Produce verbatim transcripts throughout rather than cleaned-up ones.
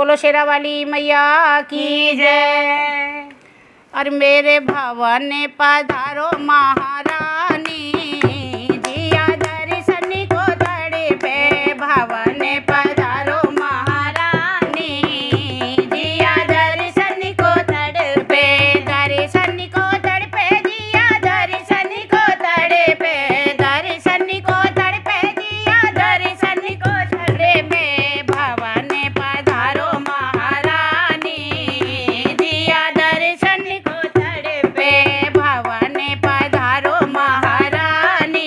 बोलो शेरा वाली मैया की जय। और मेरे भवन पधारो महारानी, जिया दर्शन को तड़पे भवन पधारो महारानी, जिया दर्शन को तड़पे दर्शन को तड़पे जिया दर्शन को तड़पे दर्शन को तड़पे जिया दर्शन को तड़पे भवन पधारो महारानी, जिया दर्शन को तड़पे भवन पधारो महारानी,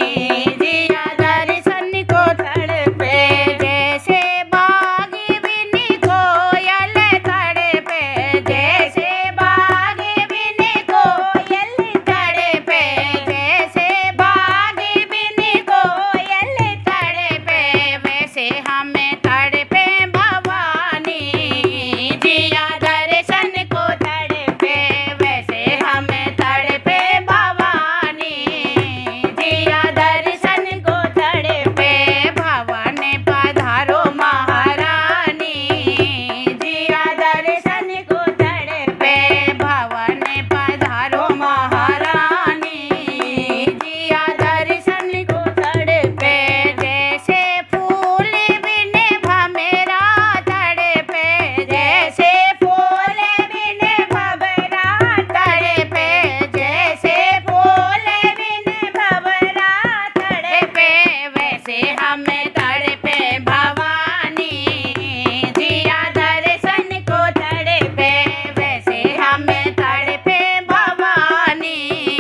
जिया दर्शन को तड़पे जैसे बाग बिन कोयल तड़पे जैसे बाग बिन कोयल तड़पे जैसे बाग बिन कोयल तड़पे वैसे हमें तड़पे भवानी, जिया दर्शन को तड़पे वैसे हमें तड़पे भवानी, जिया दर्शन को तड़पे भवन पधारो महारानी, जिया दर्शन को तड़पे भवन पधारो महारानी, जिया दर्शन को तड़पे जैसे फूल बिन भंवरा तड़पे जैसे फूल बिन भंवरा तड़पे जैसे फूल बिन भंवरा तड़पे वैसे हमें तड़पे भवानी, जिया दर्शन को तड़पे वैसे हमें तड़पे भवानी,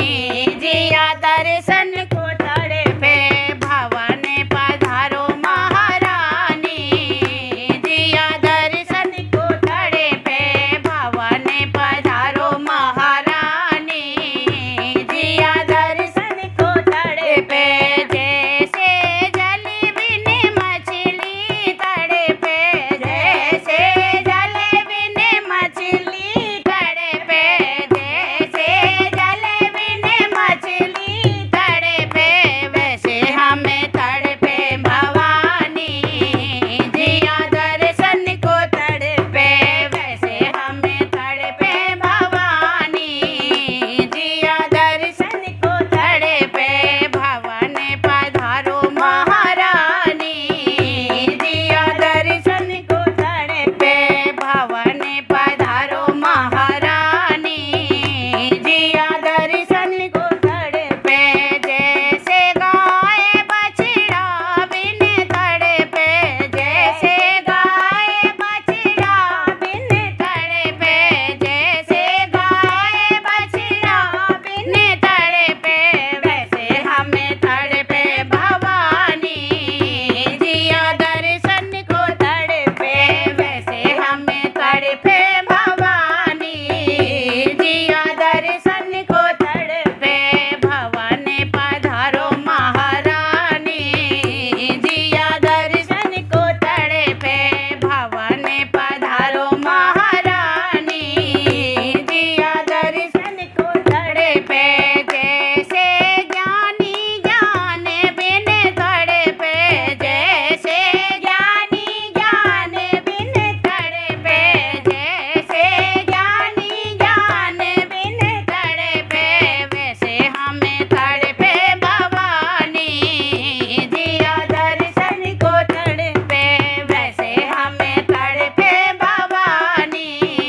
जिया दर्शन को तड़पे भवन पधारो महारानी, जिया दर्शन को तड़पे भवन पधारो महारानी, जिया दर्शन को तड़पे जैसे जल बिन मछली तड़पे जैसे जल बिन मछली तड़पे जैसे जल बिन मछली तड़पे वैसे हमें तड़पे भवानी, जिया दर्शन को तड़पे वैसे हमें तड़पे भवानी, जिया दर्शन को तड़पे भवन पधारो महारानी, जिया दर्शन को तड़पे भवन पधारो महारानी, जिया दर्शन को तड़पे जैसे गाय बछड़ा बिन तड़पे जैसे गाय बछड़ा बिन तड़पे जैसे गाय बछड़ा बिन तड़पे वैसे हमें तड़पे भवानी, जिया दर्शन को तड़पे वैसे हमें तड़पे भवानी, जिया दर्शन को तड़पे भवन पधारो महारानी, जिया दर्शन को तड़पे भवन पधारो महारानी, जिया दर्शन को तड़पे जैसे ज्ञानी ज्ञान बिन तड़पे जैसे ज्ञानी ज्ञान बिन तड़पे जैसे ज्ञानी ज्ञान बिन तड़पे वैसे हमें तड़पे भवानी, जिया दर्शन को तड़पे वैसे हमें तड़पे भवानी,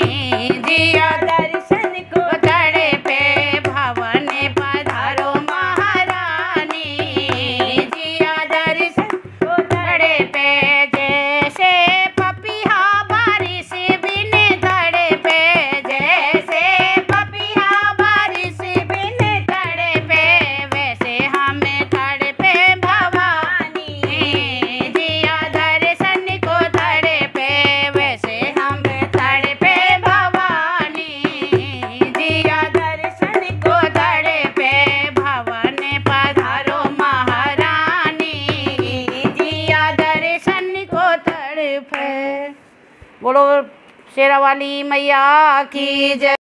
जिया दर्शन को तड़पे भवन पधारो महारानी, जिया दर्शन को तड़पे जैसे पपिहा बारिश बिन तड़पे जैसे पपिहा बारिश बिन तड़पे वैसे हमें तड़पे भवानी, जिया दर्शन को तड़पे वैसे हमें तड़पे भवानी, जिया दर्शन को तड़पे भवन पधारो महारानी, जिया दर्शन को तड़पे। बोलो शेरा वाली मैया की जय।